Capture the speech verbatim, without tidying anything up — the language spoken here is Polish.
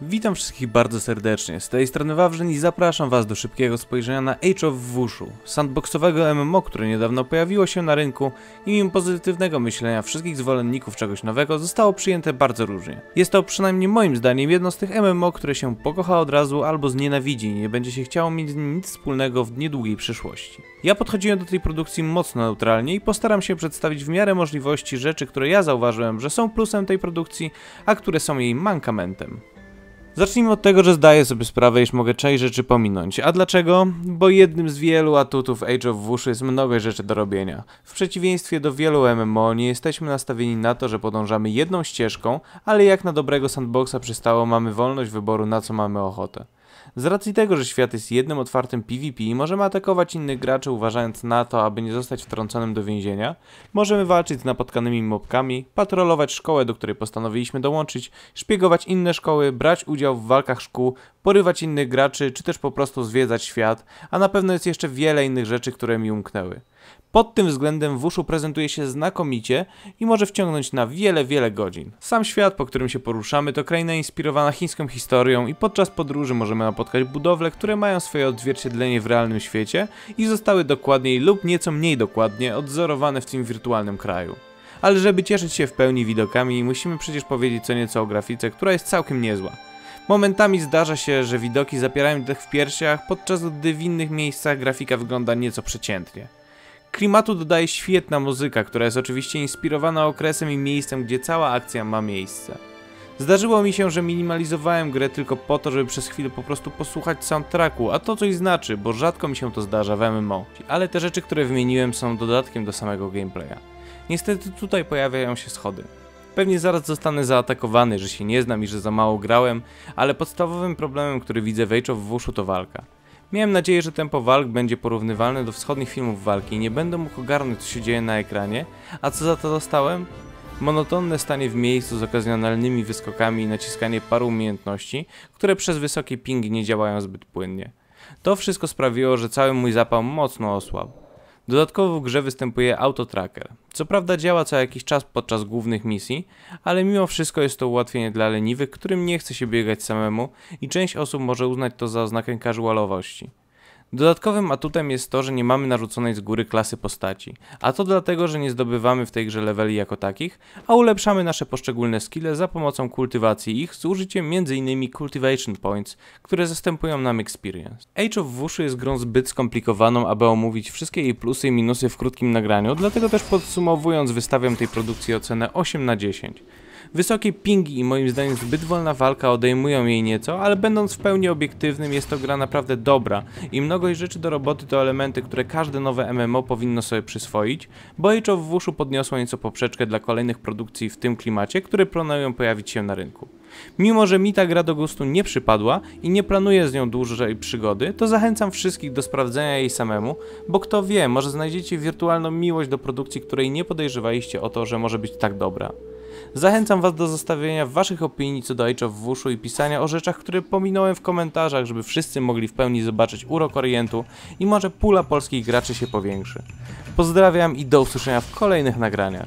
Witam wszystkich bardzo serdecznie, z tej strony Wawrzyn i zapraszam was do szybkiego spojrzenia na Age of Wushu, sandboxowego M M O, które niedawno pojawiło się na rynku i mimo pozytywnego myślenia wszystkich zwolenników czegoś nowego zostało przyjęte bardzo różnie. Jest to przynajmniej moim zdaniem jedno z tych M M O, które się pokocha od razu albo znienawidzi i nie będzie się chciało mieć z nim nic wspólnego w niedługiej przyszłości. Ja podchodziłem do tej produkcji mocno neutralnie i postaram się przedstawić w miarę możliwości rzeczy, które ja zauważyłem, że są plusem tej produkcji, a które są jej mankamentem. Zacznijmy od tego, że zdaję sobie sprawę, iż mogę część rzeczy pominąć. A dlaczego? Bo jednym z wielu atutów Age of Wushu jest mnogo rzeczy do robienia. W przeciwieństwie do wielu M M O nie jesteśmy nastawieni na to, że podążamy jedną ścieżką, ale jak na dobrego sandboxa przystało, mamy wolność wyboru, na co mamy ochotę. Z racji tego, że świat jest jednym otwartym PvP i możemy atakować innych graczy, uważając na to, aby nie zostać wtrąconym do więzienia, możemy walczyć z napotkanymi mobkami, patrolować szkołę, do której postanowiliśmy dołączyć, szpiegować inne szkoły, brać udział w walkach szkół, porywać innych graczy, czy też po prostu zwiedzać świat, a na pewno jest jeszcze wiele innych rzeczy, które mi umknęły. Pod tym względem Wushu prezentuje się znakomicie i może wciągnąć na wiele, wiele godzin. Sam świat, po którym się poruszamy, to kraina inspirowana chińską historią i podczas podróży możemy napotkać budowle, które mają swoje odzwierciedlenie w realnym świecie i zostały dokładniej lub nieco mniej dokładnie odzorowane w tym wirtualnym kraju. Ale żeby cieszyć się w pełni widokami, musimy przecież powiedzieć co nieco o grafice, która jest całkiem niezła. Momentami zdarza się, że widoki zapierają dech w piersiach, podczas gdy w innych miejscach grafika wygląda nieco przeciętnie. Klimatu dodaje świetna muzyka, która jest oczywiście inspirowana okresem i miejscem, gdzie cała akcja ma miejsce. Zdarzyło mi się, że minimalizowałem grę tylko po to, żeby przez chwilę po prostu posłuchać soundtracku, a to coś znaczy, bo rzadko mi się to zdarza w M M O. Ale te rzeczy, które wymieniłem, są dodatkiem do samego gameplaya. Niestety tutaj pojawiają się schody. Pewnie zaraz zostanę zaatakowany, że się nie znam i że za mało grałem, ale podstawowym problemem, który widzę w Age of Wushu, to walka. Miałem nadzieję, że tempo walk będzie porównywalne do wschodnich filmów walki i nie będę mógł ogarnąć, co się dzieje na ekranie, a co za to dostałem? Monotonne stanie w miejscu z okazjonalnymi wyskokami i naciskanie paru umiejętności, które przez wysokie pingi nie działają zbyt płynnie. To wszystko sprawiło, że cały mój zapał mocno osłabł. Dodatkowo w grze występuje autotracker. Co prawda działa co jakiś czas podczas głównych misji, ale mimo wszystko jest to ułatwienie dla leniwych, którym nie chce się biegać samemu i część osób może uznać to za oznakę casualowości. Dodatkowym atutem jest to, że nie mamy narzuconej z góry klasy postaci, a to dlatego, że nie zdobywamy w tej grze leveli jako takich, a ulepszamy nasze poszczególne skille za pomocą kultywacji ich z użyciem między innymi Cultivation Points, które zastępują nam Experience. Age of Wushu jest grą zbyt skomplikowaną, aby omówić wszystkie jej plusy i minusy w krótkim nagraniu, dlatego też podsumowując wystawiam tej produkcji ocenę osiem na dziesięć. Wysokie pingi i moim zdaniem zbyt wolna walka odejmują jej nieco, ale będąc w pełni obiektywnym jest to gra naprawdę dobra i mnogość rzeczy do roboty to elementy, które każde nowe M M O powinno sobie przyswoić, bo Age of Wushu podniosło nieco poprzeczkę dla kolejnych produkcji w tym klimacie, które planują pojawić się na rynku. Mimo że mi ta gra do gustu nie przypadła i nie planuję z nią dłużej przygody, to zachęcam wszystkich do sprawdzenia jej samemu, bo kto wie, może znajdziecie wirtualną miłość do produkcji, której nie podejrzewaliście o to, że może być tak dobra. Zachęcam was do zostawienia waszych opinii co do Age of Wushu i pisania o rzeczach, które pominąłem w komentarzach, żeby wszyscy mogli w pełni zobaczyć urok Orientu i może pula polskich graczy się powiększy. Pozdrawiam i do usłyszenia w kolejnych nagraniach.